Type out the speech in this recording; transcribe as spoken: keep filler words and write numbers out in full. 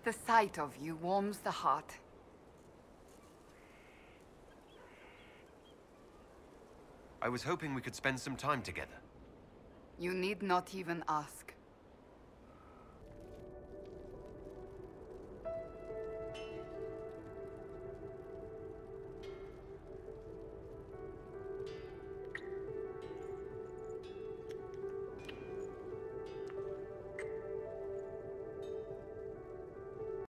The sight of you warms the heart. I was hoping we could spend some time together. You need not even ask.